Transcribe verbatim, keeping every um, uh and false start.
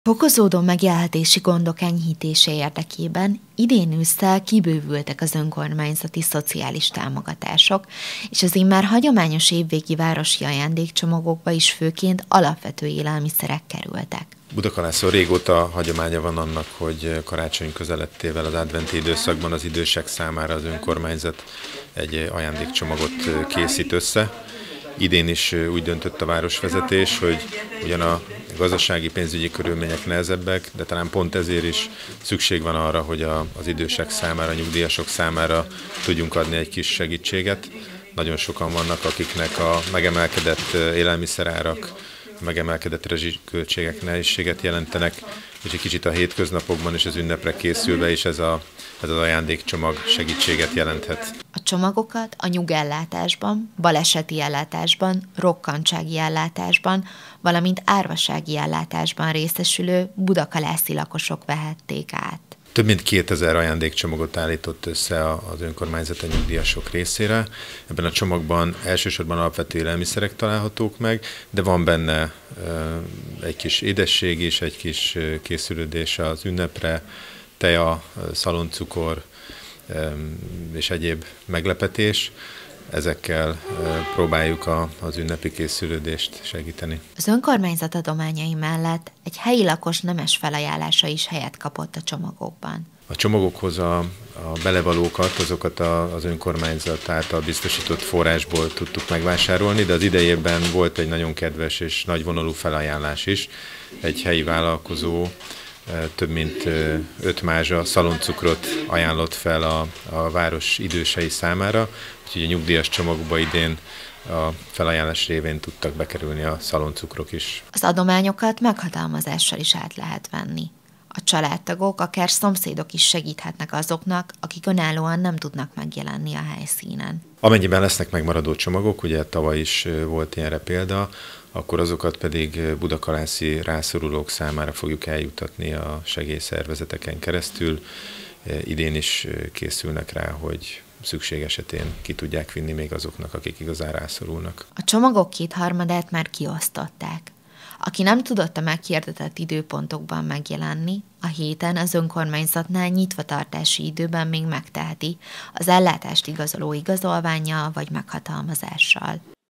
Fokozódó megélhetési gondok enyhítése érdekében idén ősszel kibővültek az önkormányzati szociális támogatások, és az immár hagyományos évvégi városi ajándékcsomagokba is főként alapvető élelmiszerek kerültek. Budakalászon régóta hagyománya van annak, hogy karácsony közelettével az adventi időszakban az idősek számára az önkormányzat egy ajándékcsomagot készít össze. Idén is úgy döntött a városvezetés, hogy ugyan a gazdasági pénzügyi körülmények nehezebbek, de talán pont ezért is szükség van arra, hogy a, az idősek számára, a nyugdíjasok számára tudjunk adni egy kis segítséget. Nagyon sokan vannak, akiknek a megemelkedett élelmiszerárak, a megemelkedett rezsiköltségek nehézséget jelentenek, és egy kicsit a hétköznapokban és az ünnepre készülve is ez, a, ez az ajándékcsomag segítséget jelenthet. A csomagokat a nyugellátásban, baleseti ellátásban, rokkantsági ellátásban, valamint árvasági ellátásban részesülő budakalászi lakosok vehették át. Több mint kétezer ajándékcsomagot állított össze az önkormányzat a nyugdíjasok részére. Ebben a csomagban elsősorban alapvető élelmiszerek találhatók meg, de van benne egy kis édesség is, egy kis készülődés az ünnepre, teja, szaloncukor és egyéb meglepetés. Ezekkel próbáljuk az ünnepi készülődést segíteni. Az önkormányzat adományai mellett egy helyi lakos nemes felajánlása is helyet kapott a csomagokban. A csomagokhoz a, a belevalókat, azokat a, az önkormányzat által biztosított forrásból tudtuk megvásárolni, de az idejében volt egy nagyon kedves és nagyvonalú felajánlás is. Egy helyi vállalkozó több mint öt mázsa szaloncukrot ajánlott fel a, a város idősei számára, úgyhogy a nyugdíjas csomagba idén a felajánlás révén tudtak bekerülni a szaloncukrok is. Az adományokat meghatalmazással is át lehet venni. A családtagok, akár szomszédok is segíthetnek azoknak, akik önállóan nem tudnak megjelenni a helyszínen. Amennyiben lesznek megmaradó csomagok, ugye tavaly is volt ilyenre példa, akkor azokat pedig budakalászi rászorulók számára fogjuk eljutatni a segélyszervezeteken keresztül. Idén is készülnek rá, hogy szükség esetén ki tudják vinni még azoknak, akik igazán rászorulnak. A csomagok kétharmadát már kiosztották. Aki nem tudott a meghirdetett időpontokban megjelenni, a héten az önkormányzatnál nyitvatartási időben még megteheti az ellátást igazoló igazolvánnyal vagy meghatalmazással.